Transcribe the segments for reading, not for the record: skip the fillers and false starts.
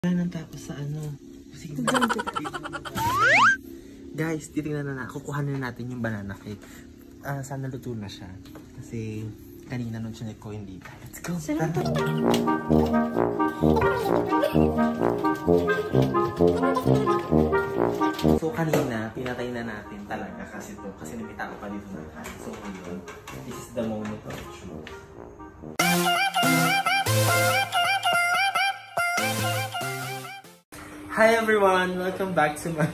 Nang tapos sa ano. Guys, titingnan na kukuha na natin yung banana cake. Sana luto na siya. Kasi kanina nung chinek ko hindi. Let's go! So kanina, pinatay na natin talaga kasi ito. Kasi nabita ko pa dito na. So ngayon, this is the moment of truth. Hi everyone! Welcome back to my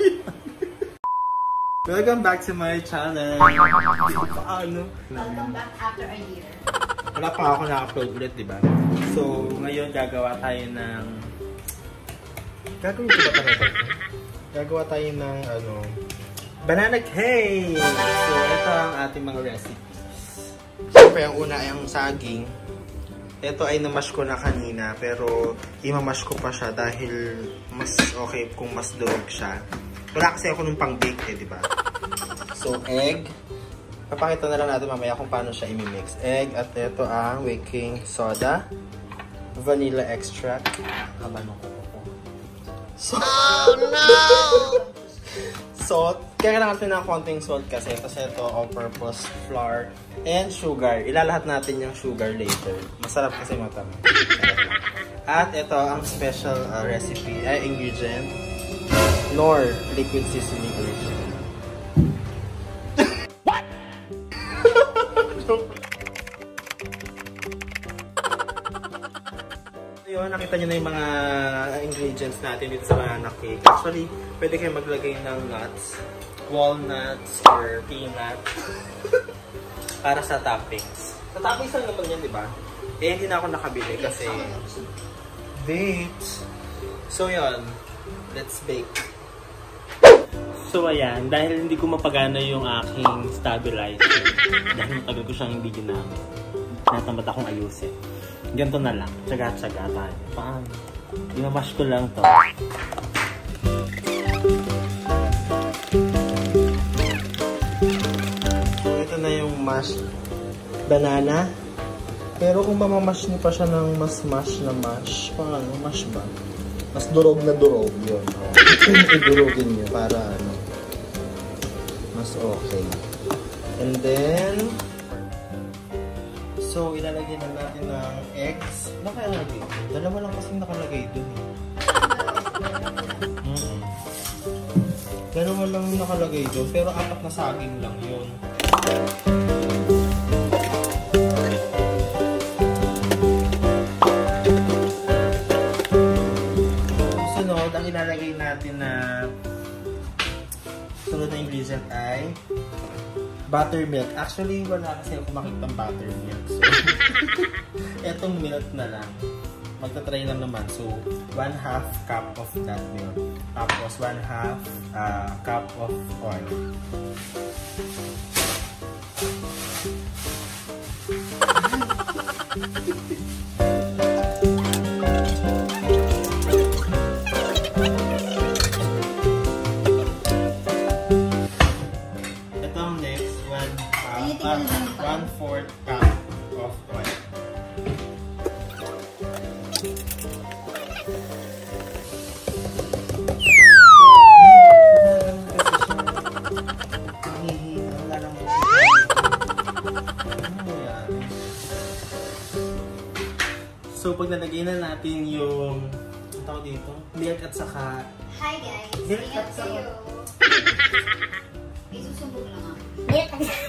channel. Welcome back after a year. Wala pa ako na-upload ulit, diba? So, ngayon gagawa tayo ng... Gagawin ko ba talaga? Gagawa tayo ng, banana cake! So, ito ang ating mga recipes. Siyempre, ang una ay ang saging. Ito ay namash ko na kanina, pero imamash ko pa siya dahil mas okay kung mas durog siya. Wala kasi ako nung pang-bake eh, diba? So, egg. Papakita na lang natin mamaya kung paano siya imimix. Egg at ito ang baking soda. Vanilla extract. Habang ko. So, oh no! Salt. Kailangan natin ng konting salt kasi. Tapos ito, all-purpose flour and sugar. Ilalahat natin yung sugar later. Masarap kasi matamis. At ito ang special recipe, ingredient. Knorr liquid seasoning original. What? Ayun, nakita nyo na yung mga ingredients natin dito sa banana cake. Actually, pwede kayo maglagay ng nuts, walnuts, or peanuts para sa toppings. Sa toppings lang naman yan, di ba? Eh, hindi na ako nakabili kasi dates. So, yun. Let's bake. So ayan, dahil hindi ko mapagana yung aking stabilizer, dahil matagal ko siyang hindi ginamit, natamad akong ayusin. Ganito na lang, tsaga-tsaga tayo. Paano? Imamash ko lang to. So ito na yung mashed banana. Pero kung mamamash niyo pa siya ng mas mash na mash, paano? Mash ba? Mas durog na durog yun. Idurogin niyo para mas okay. And then, so ilalagay na natin ng eggs. Ano kaya nakalagay? Dalawa lang kasing nakalagay dun. Dalawa lang nakalagay dun, pero apat na saging lang yun. Sunod, ang ilalagay natin na sunod na ingredient ay buttermilk. Actually, wala kasi ako makitang buttermilk. So, etong milk na lang. Magta-try lang naman. So, 1/2 cup of that milk. Tapos, 1/2 cup of oil. Itong next, 1/4 cup of oil. So, pag nalagay na natin yung tawag dito, milk at saka... Hi guys, Milk ingat at saka... kayo. May susumbog lang ako. Milk at saka...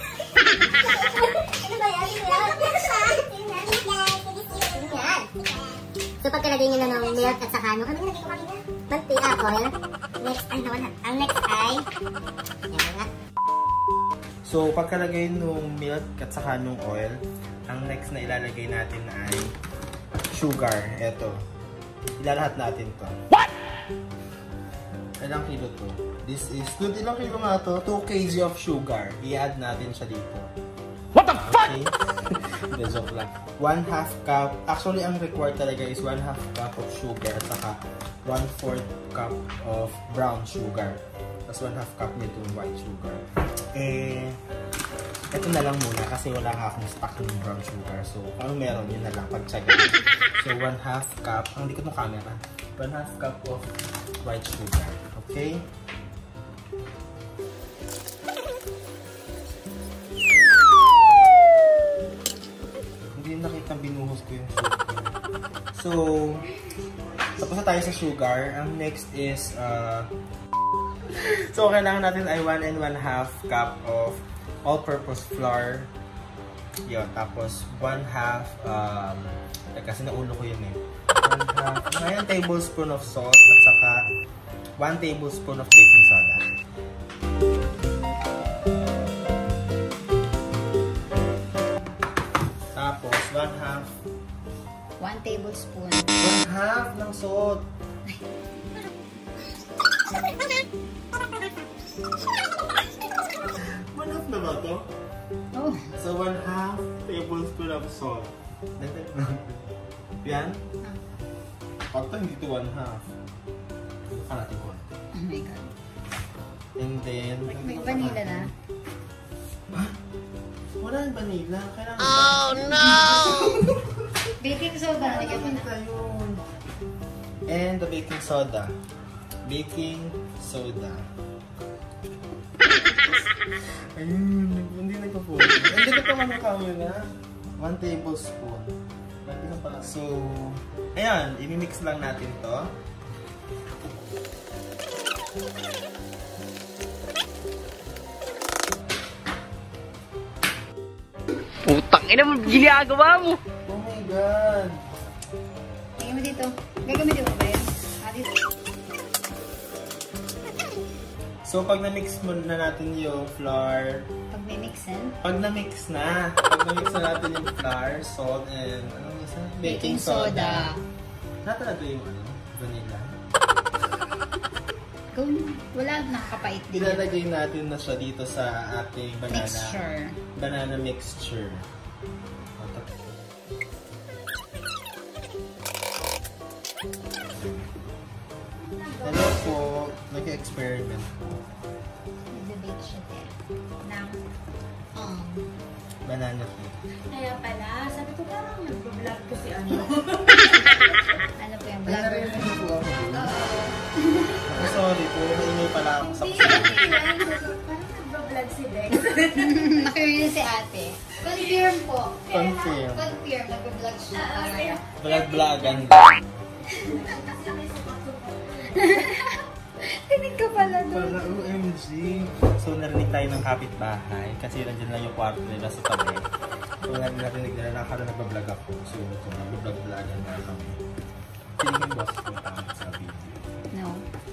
So, pagkalagay nyo na ng milk at saka ano nilagay ko kanina? Mantika, oil. Next, ang next ay... Yan nga. So, pagkalagay nung milk at saka nung oil, ang next na ilalagay natin ay sugar. Eto. Ilalahat natin to. What? Ilang kilo to? This is... Ilang kilo nga to? 2 kg of sugar. I-add natin siya dito. What the fuck? Okay. Hindi, joke lang. 1/2 cup. Actually, ang required talaga is 1/2 cup of sugar at saka 1/4 cup of brown sugar. Tapos 1/2 cup nitong white sugar. Eh, ito na lang muna kasi wala nga akong stock ng brown sugar. So, kung ano meron, yun na lang pagtsaga. So, 1/2 cup. Ang likod ng camera. 1/2 cup of white sugar. Okay? Hindi nakita binuhos ko yung sugar. So, tapos na tayo sa sugar. Ang next is, so kailangan natin ay 1 1/2 cup of all-purpose flour. Yun, tapos 1/2, kasi naulo ko yun eh. 1/2 tablespoon of salt at saka 1 tablespoon of baking soda. Tapos 1 tablespoon. 1/2 ng salt. Manap na ba to? Oh. So 1/2 tablespoon of salt. Yan? Ito hindi ito 1/2. Baka natin ko. Oh my God. And then... May vanilla na. Wala yung vanilla. Kailangan Oh no! Baking soda. Lagyan mo na. yun. And the baking soda. Baking soda. Ayun, hindi nagpo-focus. Hindi ko pa manakawi na. 1 tablespoon. So, ayan, imimix lang natin to. Utang ina mo, ginagawa mo! Oh my God! Lagyan mo dito. Gagamitin mo ba yan? Dito. So, pag na-mix na natin yung flour, Pag may mixin. pag na-mix na natin yung flour, salt, and ano isa? Baking soda. Natalaga yung vanilla. Wala, nakakapait din. Ilalagay natin na siya dito sa ating banana mixture. Hello po, nag-experiment po. Nag-bake siya din. Banana cake. Kaya pala, sabi ko parang nag-vlog kasi ano. Ano po yung Ay, vlogger? narinig po ako. Sorry po, naingay pala ako sa Hindi, parang nag-vlog si Dex. Nakurious si ate. Confirm po. Confirm. Confirm, nag-vlog siya. Vlog-vlogan. Tinig ka pala doon. Para OMG. So, narinig tayo ng kapitbahay kasi nandiyan lang yung kwarto nila sa tabi. So, narinig nila nakakala nagbablog ako. So, nagbablog-vlogan na kami. Feeling yung boss ko tama sa video. No.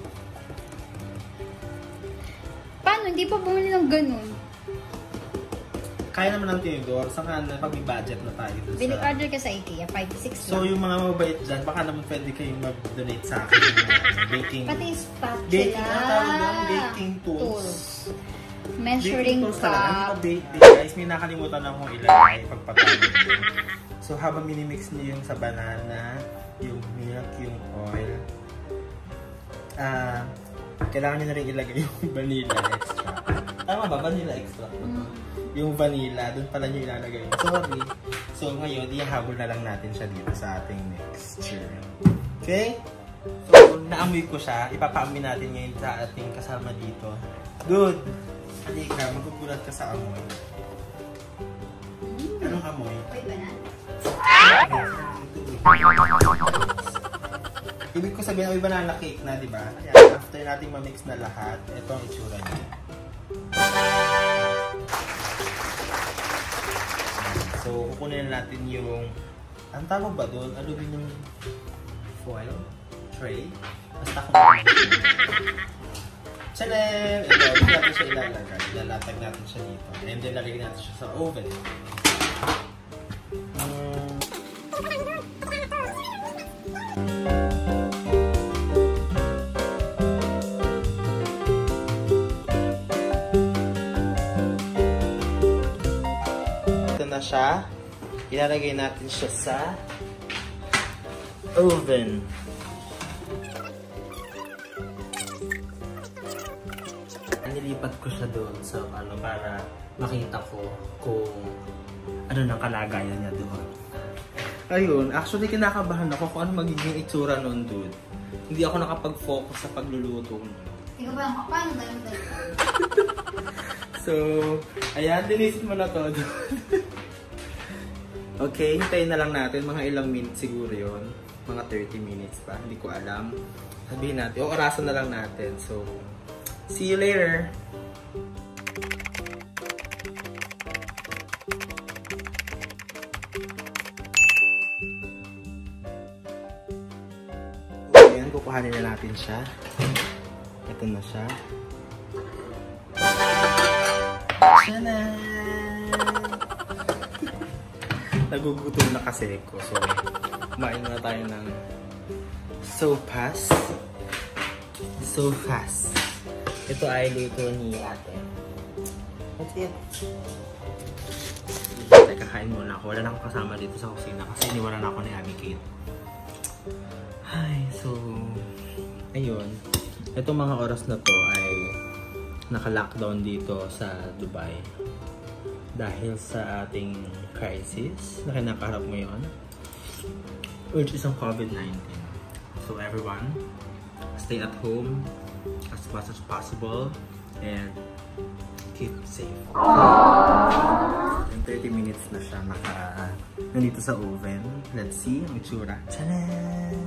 Paano? Hindi pa bumili ng ganun. Kaya naman ng tinidor. Saka pag may budget na tayo. Bili order ka sa IKEA, 5-6 So, lang. yung mga mabait dyan, baka naman pwede kayong mag-donate sa akin ng baking. Pati spatula. Baking, ang tawag doon, baking tools. Measuring Baking tools talaga. Ano cup. pa bake, guys? May nakalimutan akong ilagay pagpatawag nyo. So, habang minimix nyo yung sa banana, yung milk, yung oil, kailangan nyo na rin ilagay yung vanilla extra. Tama ba? Vanilla extra. Yung vanilla, doon pala nyo ilalagay. Sorry. So, ngayon, ihahabol na lang natin siya dito sa ating mixture. Okay? So, naamoy ko siya. Ipapaamoy natin ngayon sa ating kasama dito. Good! Halika, magugulat ka sa amoy. Anong amoy? Wait ba na? Ibig ko sabihin, may banana cake na, di ba? Kaya after nating ma-mix na lahat, ito ang itsura niya. So, kukunin natin yung, ang tawag ba doon? Aluminum foil tray. Basta kung ano. Tchadan! Ito, dito natin siya ilalagay. Ilalatag natin siya dito. And then, lalagay natin siya sa oven. Na siya, ilalagay natin siya sa oven. Nilipat ko siya doon sa ano para makita ko kung ano nang kalagayan niya doon. Ayun, actually kinakabahan ako kung ano magiging itsura noon, dude. hindi ako nakapag-focus sa pagluluto. Ikaw ba, paano tayo? So, ayan, dinisit mo na to. Okay, hintayin na lang natin. Mga ilang minutes siguro yon, mga 30 minutes pa. Hindi ko alam. Sabihin natin. O, orasan na lang natin. So, see you later. Ayan, kukuhanin na natin siya. Ito na siya. Tanan! Nagugutom na kasi ko. So, kumain na tayo ng sopas. Sopas. Ito ay luto ni ate. That's it. Teka, kain muna ako. Wala na akong kasama dito sa kusina kasi iniwanan ako ni Abby Kate. Ay, so, ayun. Itong mga oras na to ay naka-lockdown dito sa Dubai dahil sa ating crisis na kinakaharap ngayon, which is ang COVID-19. So everyone, stay at home as much as possible and keep safe. And 30 minutes na siya nandito sa oven. Let's see ang itsura. Tchanan!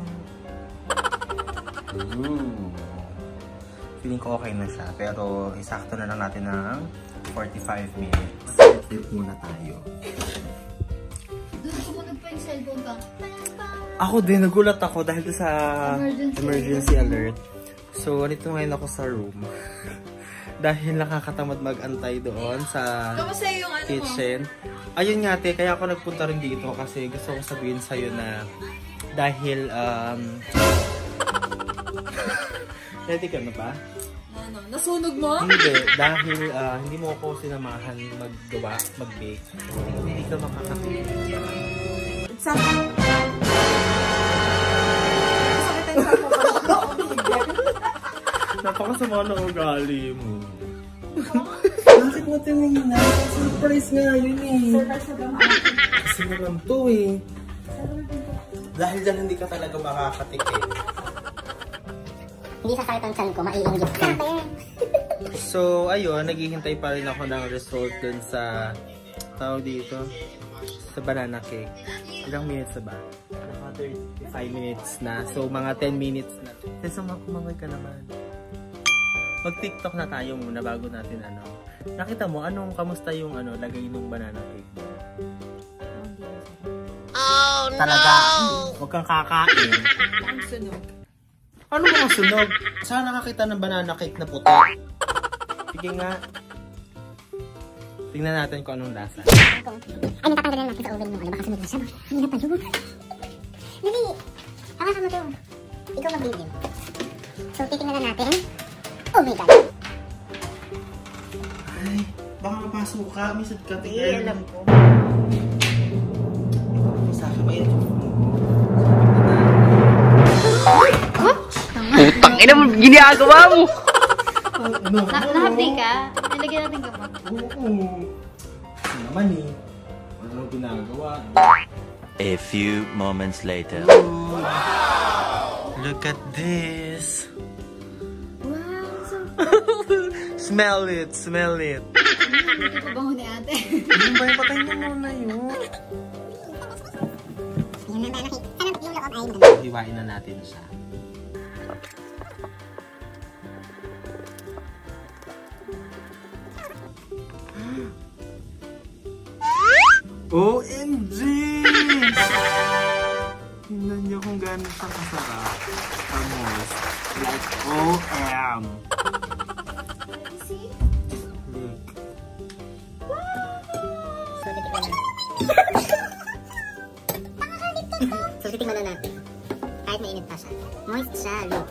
Ooh! Feeling ko okay na siya, pero isakto na lang natin ng 45 minutes. Flip muna tayo. Doon sumunod pa yung cellphone ka. Ako din, nagulat ako dahil sa emergency alert. So, nandito ngayon ako sa room. Dahil nakakatamad mag-antay doon sa kitchen. Ayun nga, te, kaya ako nagpunta rin dito kasi gusto ko sabihin sa'yo na dahil, ready ka na ba? Ano? Nasunog mo? Hindi, dahil hindi mo ako sinamahan mag-bake. Hindi ka makakapili. Napakasama na ugali mo. Bakit mo tingin na? Surprise nga yun eh. Kasi naman to eh. Dahil dyan hindi ka talaga makakatikim. Hindi sasakit ang tiyan ko, maiinggit ka. So, ayun, naghihintay pa rin ako ng result dun sa tawag dito, sa banana cake. Ilang minutes na ba? 35 minutes na. So, mga 10 minutes na. Kasi kumangoy ka naman. Mag-TikTok na tayo muna bago natin ano. Nakita mo, kamusta yung lagay ng banana cake? Oh no! Talaga, huwag kang kakain. Ang sunog. Ano mga sunog? Saan nakakita ng banana cake na puti? Sige nga. Tingnan natin kung anong lasa. Ay, natatanggalin natin sa oven mo. Baka sunod na siya. Hindi na tayo. Dali! Hawakan mo to. Ikaw mag-video. So, titingnan na natin. Oh my God! Ay, baka mapasok ka. Misad ka. Tingnan. Alam ko. Sa akin, mainit yung phone ko. Utang ina mo, ginagawa mo! Nahati ka? Nilagyan natin ka pa. Oo. Ano naman eh. Ano ginagawa? A few moments later. Ooh. Look at this. Wow, so Smell it, smell it. ito pa bango ni ate. Yung ba yung patay mo muna yun? Yung banana cake. Sana yung loob ay Hiwain na natin siya. OMG! Tingnan niyo kung gano'n siya kasarap. Amos. Like OM. Look. So, titikman na natin. Kahit mainit pa siya. Moist siya, look.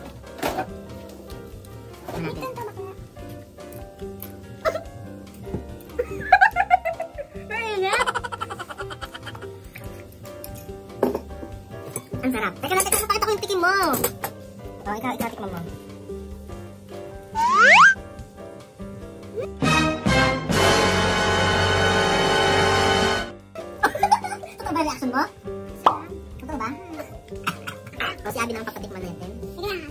Ang sarap. Teka lang, pakita ko yung tikim mo. O, ikaw tikman mo. Totoo ba reaction mo? Totoo ba? O, si Abby lang papatikman natin. Sige na.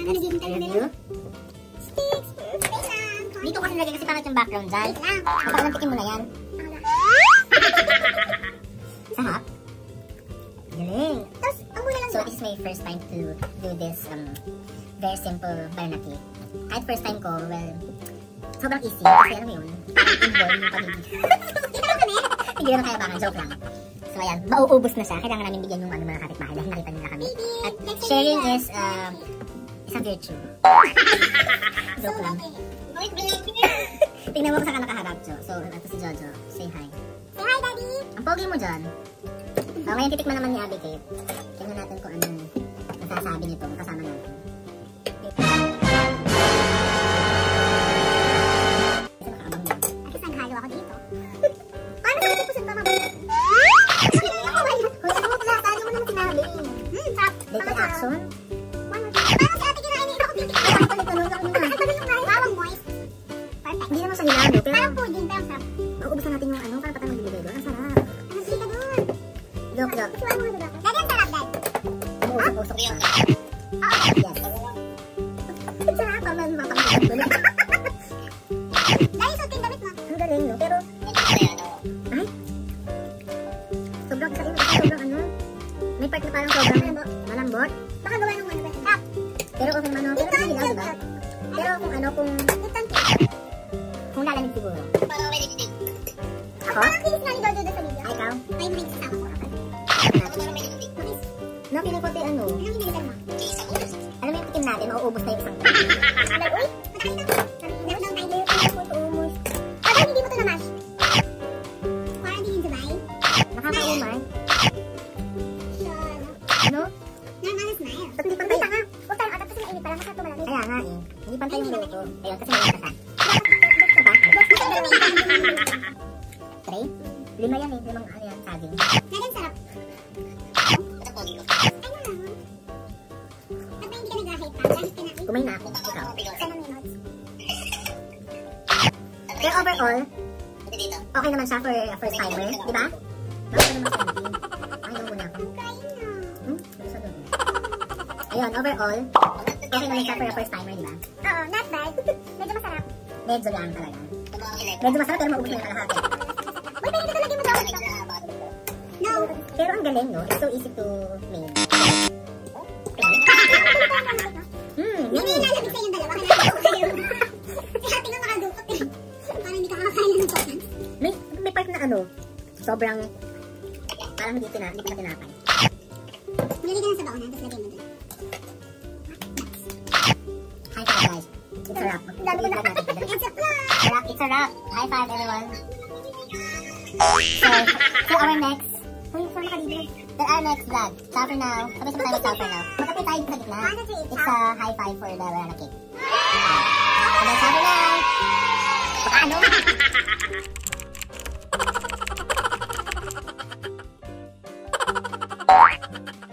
Review. Sticks. Dito kasi nilagay kasi pangit yung background dyan. Magpakalantikin mo na yan. Sarap. Galing. So this is my first time to do this very simple banana cake. Kahit first time ko, well, sobrang easy. Kasi alam mo yun, involve yung pamilya. Hindi naman kaya baka, joke lang. So ayan, mauubos na siya. Kailangan namin bigyan yung mga kapitbahay dahil nakita nila kami. At sharing is isang virtue. Joke lang. Tingnan mo kung saan ka nakaharap, Jo. So, ito si Jojo. Say hi. Say hi, Daddy! Ang pogi mo dyan. So, ngayon titikman naman ni Abby Kate. Tingnan natin kung anong nasasabi nito kasama natin. Kasi makaabang mo. Kasi naghalo ako dito. Paano sa puso pa mabalik? Kung ano mo pala, tayo mo naman sinabi. Dito action. Paano si Ate kinain ito? Bawang moist. Perfect. Hindi naman siya hilalo, pero parang pudding, pero sarap. Mauubusan natin yung ano, para patang magbibigay doon. Ang sarap. Ang sika doon. Joke. Daddy, ang sarap, Dad. Umuusok-usok siya. Yes. Ang sarap, paman mapangusok doon. Daddy, suot yung damit mo. Ang galing, no? Pero, ay? Sobrang kain. Sobrang ano? May part na parang sobrang malambot. Baka gawa ng ano ba? Tap. Pero kung ano, pero hindi hilaw, diba? Pero kung ano, kung lalamig siguro. Parang may lipstick. Ako? Parang kinis na ni Dodo doon sa video. Ay, ikaw? Ay, may kasama ko. Parang may lipstick. No, feeling ko tayo ano. Anong hinalitan mo? Alam mo yung tikim natin, mauubos na yung isang tayo. Uy, matakain ako. Meron lang tayo. Umus. Parang hindi mo ito na-mash. Parang hindi in Dubai. Nakakaumay. Ano? Normal smile. Ba't hindi pantay? Huwag tayo atat kasi mainit para masarap tumalamig. Kaya nga eh. Hindi pantay yung luto. Ayun, kasi mainit ka. Tray? 5 yan eh. 5 ano yan, saging. Saging sarap. Ito pogi ko. Ano lang? At hindi ka nag-ahit pa. Kahit ka na. Kumain na ako. Ikaw. Sana may notes. Pero overall, okay naman siya for a first timer. Di ba? Bakit naman sa hindi? Ayaw muna ako. Ayun, overall, okay naman siya for a first timer, di ba? Oo, not bad. Medyo masarap. Medyo lang talaga. Medyo masarap pero maubos na yung kalahati. Uy, pwede ito lagyan mo daw. No. Pero ang galing, no? It's so easy to make. Hindi nalabig sa yung dalawa. Kailangan ko kayo. Si Happy nga makadukot eh. Parang hindi ka makakain ng totan. May part na ano, sobrang, parang hindi pa na tinapay. Nalagyan ka na sa baon, tapos lagyan mo dun. High five, guys. It's a wrap. It's a wrap. High five, everyone. So our next vlog. Ciao for now. Sabay sa tayo ciao for now. Magkapit tayo sa gitna. It's a high five for the banana cake. Ciao for now. Paano?